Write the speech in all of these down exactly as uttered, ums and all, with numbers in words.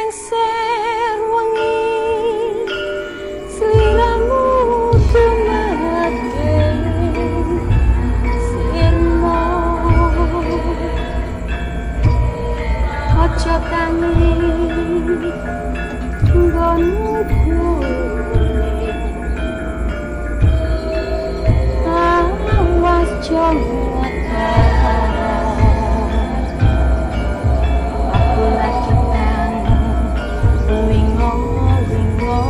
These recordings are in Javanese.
lengser wengi sliramu dumake sirmo ojo tangi nggonmu awas jowo aku lagi kangen wingo wingo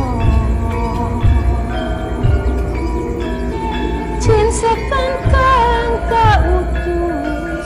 jin setan kang tak utus.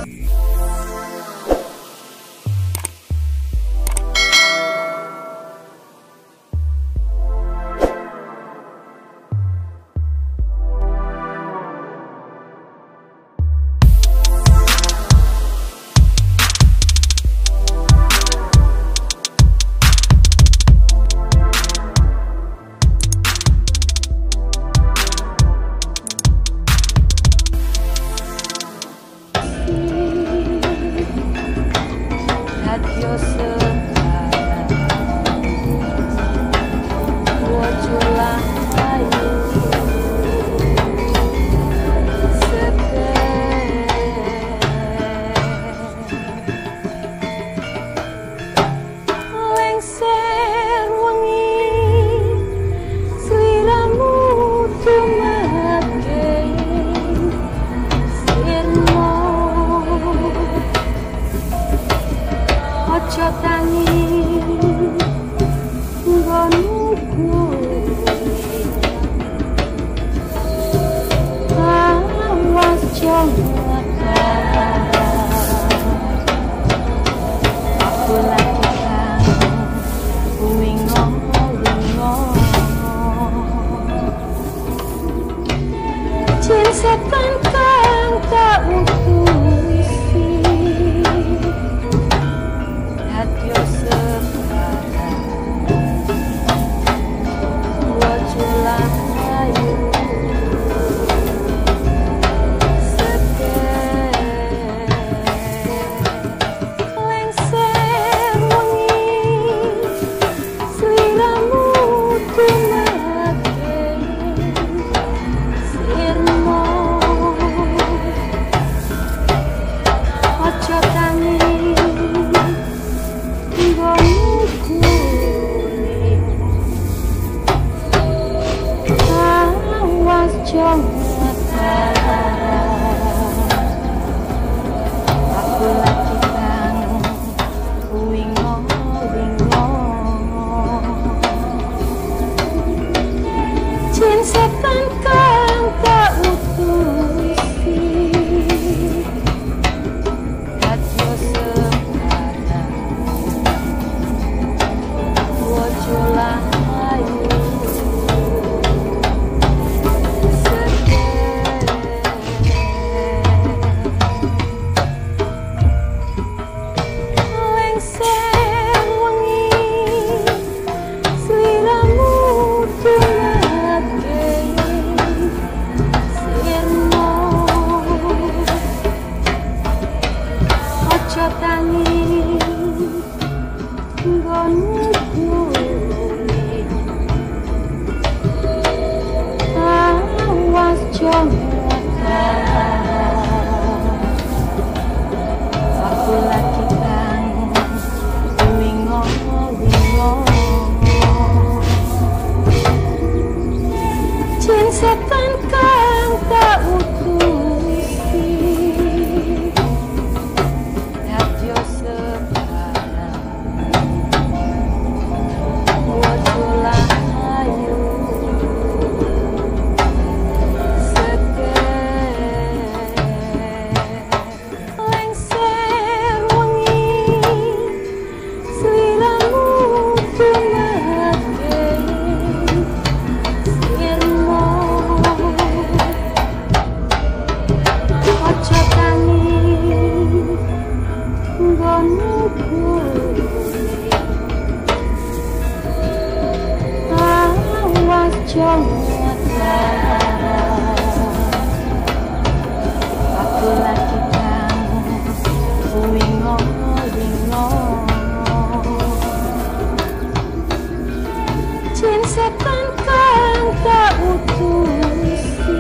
setan kang tak utusi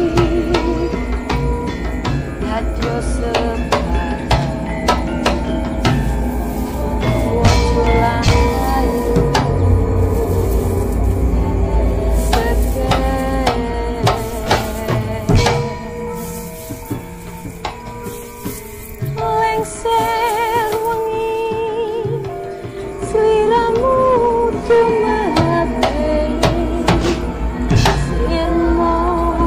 dadyo sebarang wajulah lengser wengi sliramu tumate sirmo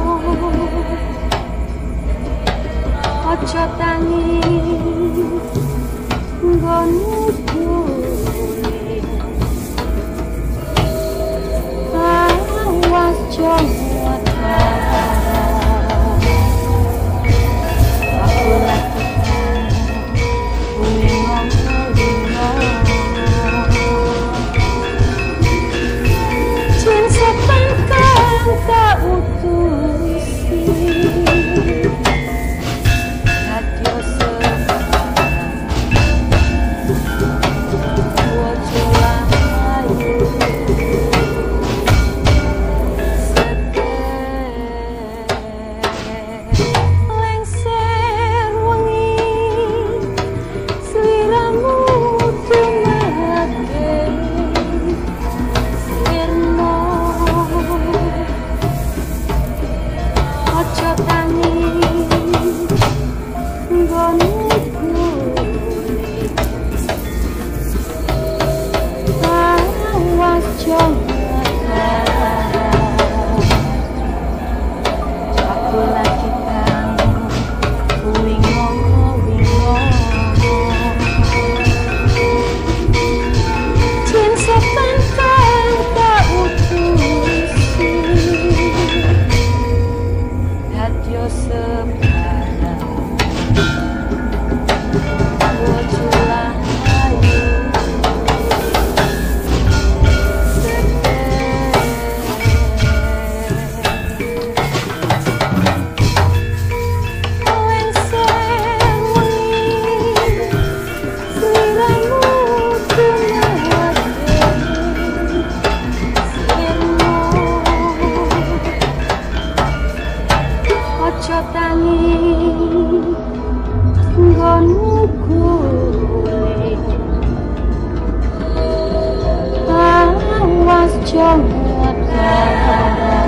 ojo tangi nggonmu kuwi awas jowo aku lagi tak utusi dadyo sebarang wajulah ayu lengser wengi sliramu tumate sirmo ojo tangi nggonmu kuwi awas jowo aku lagi kang wingo-wingo jin setan kang tak utusi dadyo sebarang wajulah ayu lengser wengi sliramu tumate sirmo ojo tangi nggonmu kuwi awas jowo